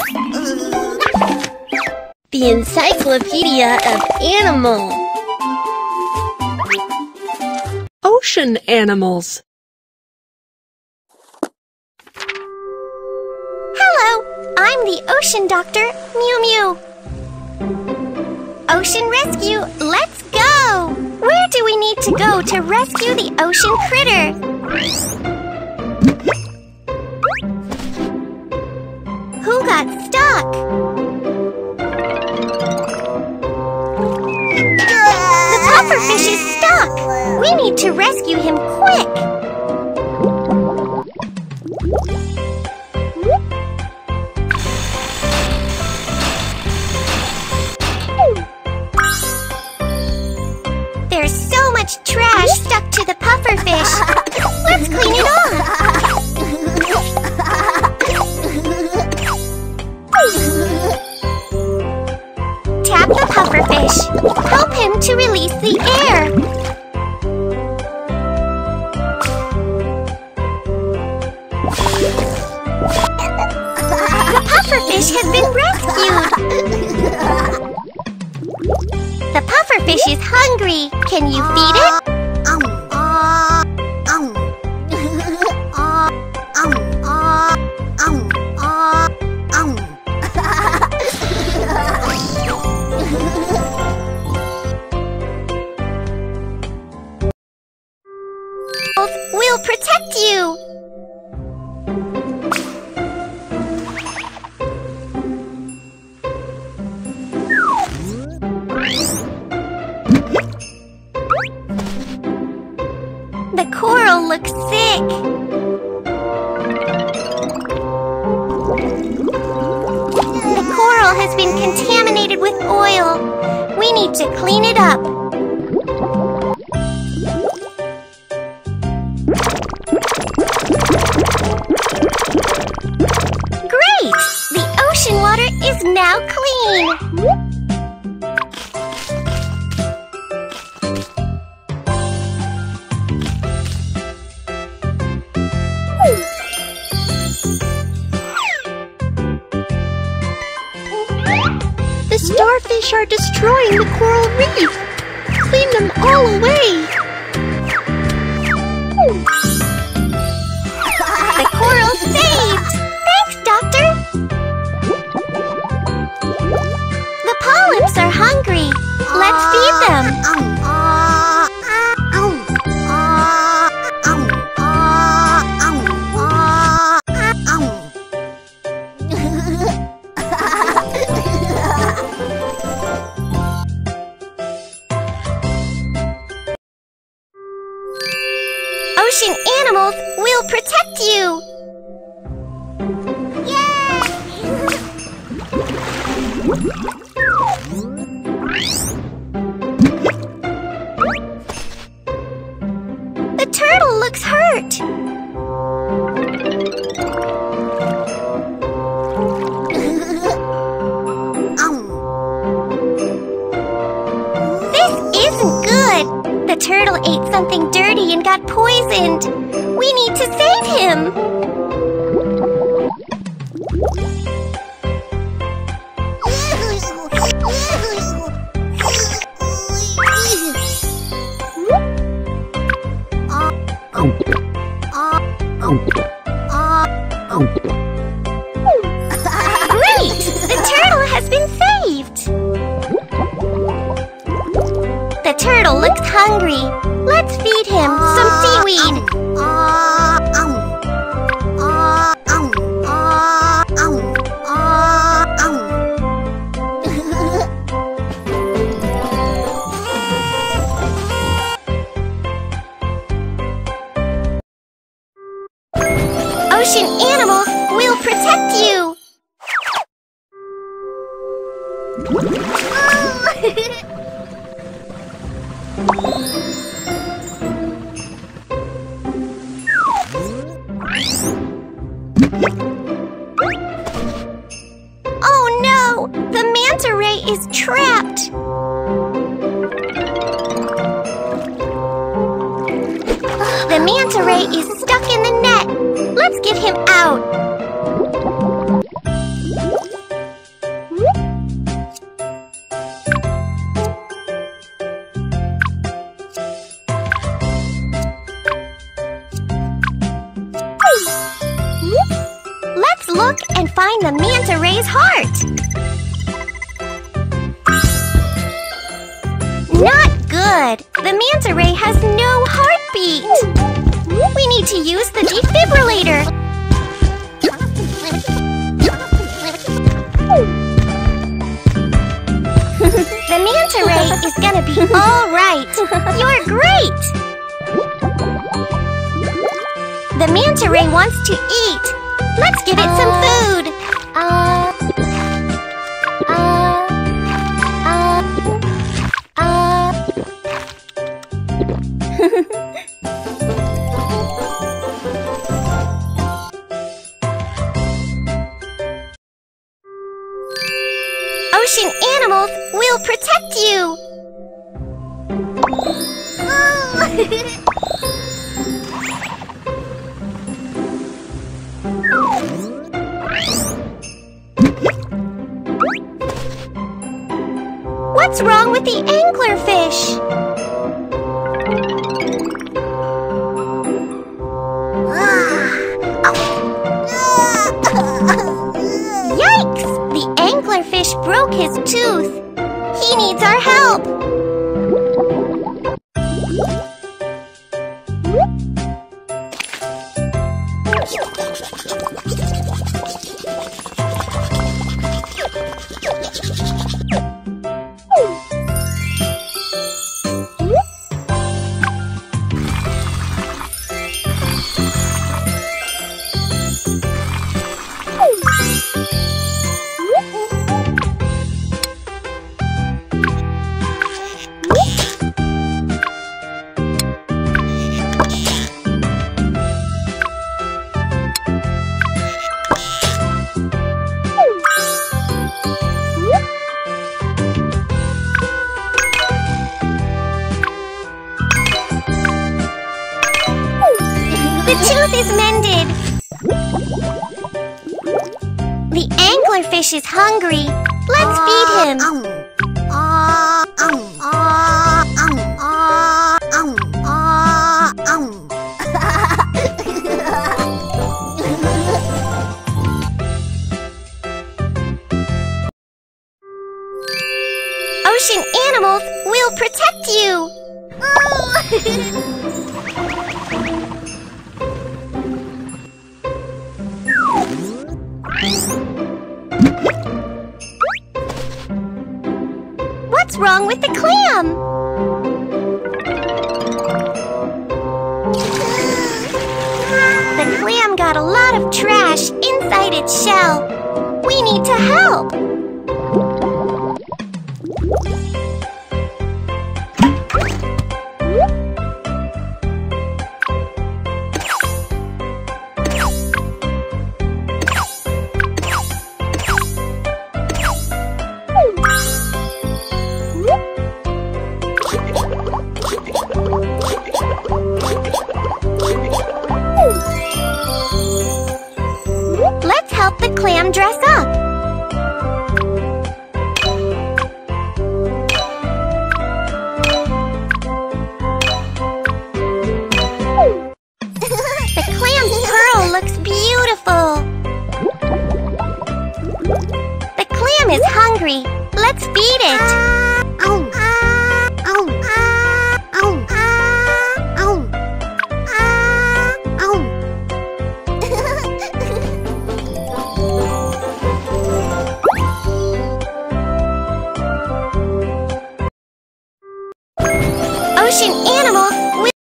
The Encyclopedia of Animals. Ocean animals. Hello, I'm the ocean doctor, Mew Mew. Ocean rescue, let's go! Where do we need to go to rescue the ocean critter? Who got stuck? The pufferfish is stuck! We need to rescue him quick! There's so much trash stuck to the pufferfish. Let's clean it off. Tap the pufferfish. Help him to release the air. The pufferfish has been rescued. The pufferfish is hungry. Can you feed it? We'll protect you. The coral looks sick. The coral has been contaminated with oil. We need to clean it up. Great! The ocean water is now clean. The starfish are destroying the coral reef. Clean them all away. The coral saved! Thanks, Doctor! The polyps are hungry. Let's feed them. Ocean animals will protect you! The turtle looks hurt! This isn't good! The turtle ate something dirty and got poisoned. We need to save him. Great! The turtle has been saved. The turtle looks hungry. Let's feed him some seaweed. Ocean animals will protect you. Oh no! The manta ray is trapped! The manta ray is stuck in the net. Let's get him out. look and find the manta ray's heart. Not good. The manta ray has no heartbeat. We need to use the defibrillator. The manta ray is gonna be all right. You're great. The manta ray wants to eat. Let's give it some food. Ocean animals will protect you. What's wrong with the anglerfish? Yikes! The anglerfish broke his tooth. He needs our help. The tooth is mended. The anglerfish is hungry. Let's feed him. Ocean animals will protect you. What's wrong with the clam? The clam got a lot of trash inside its shell. We need to help. Let's help the clam dress up. The clam's pearl looks beautiful. The clam is hungry. Let's feed it.